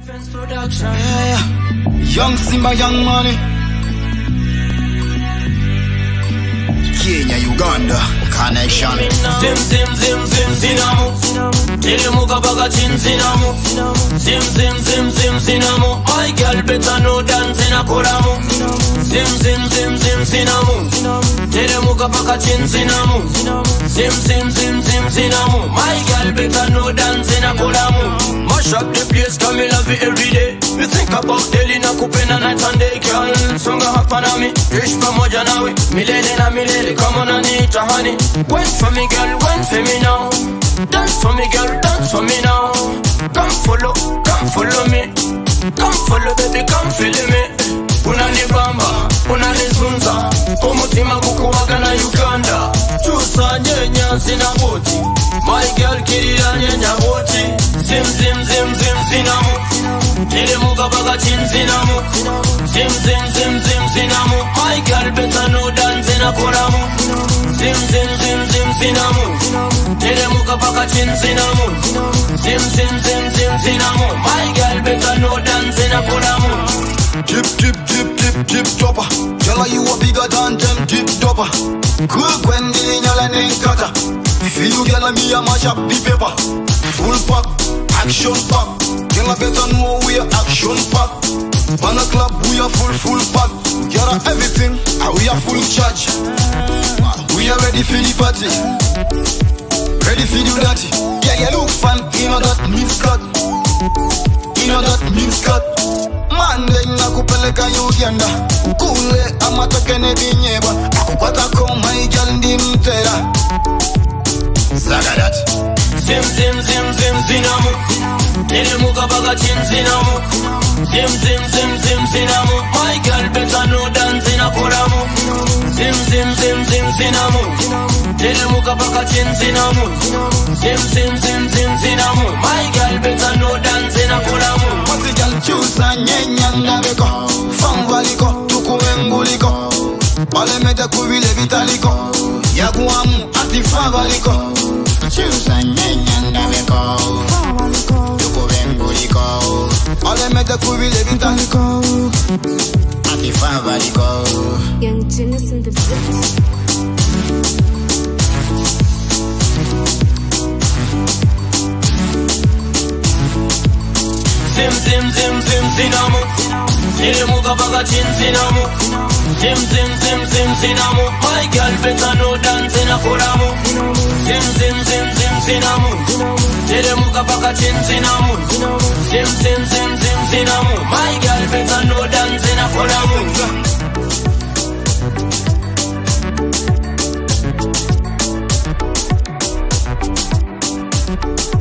Young Simba, young money. Kenya, Uganda, connection. Zim zim zim zim zinamo. Telemuka baga chin zinamo. Zim zim zim zim zinamo. My girl better know dance in a koramo. Zim zim zim zim zinamo. Telemuka baga chin zinamo. Zim zim zim zim zinamo. My girl better know dance in a koramo. Mash up the place, come me love it every day. You think about daily na kupenda night and day, girl. Songa hapa na mi, ish pamoja nawe. Milele na milele, come on Anita honey. Wait for me girl, wait for me now. Dance for me girl, dance for me now. Come follow me. Come follow baby, come feel me. Unanibamba, unanizunza. Umutima kukuwaga na Uganda. Chusa nyenya zina boti. My girl kirira nyenya boti. Zim zim zim zim zinamo. Telemuka baga chin zinamo. Zim zim zim zim zinamo. My girl better know dance in a koramo. Zim zim zim zim zinamo. Telemuka baga chin zinamo. Zim zim zim zim zinamo. My girl better know dance in a koramo. Dip, dip, dip, dip, dip, dopper. Tell her you are bigger than them, dip, dopper. Quick when the nyala name cutter. Feel you girl me a mash up the paper. Full pack, action pack. Girl I better know we are action pack. On a club we are full pack. Girl everything, and we are full charge. We are ready for the party. Ready for the dirty. Yeah, you look fun, you know that means cut. You know that means cut. Mande nakupeleka Uganda. Kule ama tokene binyeba. Akukwata koma ijal ndi mtera. Zagadat. Zim zim zim zim zinamo. Telemuka baga chin zinamo. Zim zim zim zim zinamo. My girl better know dance in a koramo. Zim zim zim zim zinamo. Telemuka baga chin zinamo. Zim zim zim zim zinamo. My girl better know dance in a koramo. Wati girl chusa nyenya ngabeko. Fambaliko tukuenguliko. Wale mete kubile vitaliko. Yakuamu ati fabaliko. Chusa nyenya ngabeko. Tukuenguliko. Wale mete kubile vitaliko. Ati fabaliko. Young Genius in the business. Zim zim zim zim zinamo. Telemuka baga chin zinamo. Zim zim zim zim zinamo. My girl better know dance in a koramo. Zim zim zim zim zinamo. Telemuka baga chin zinamo. Zim zim zim zim zinamo. My girl better know dance in a koramo.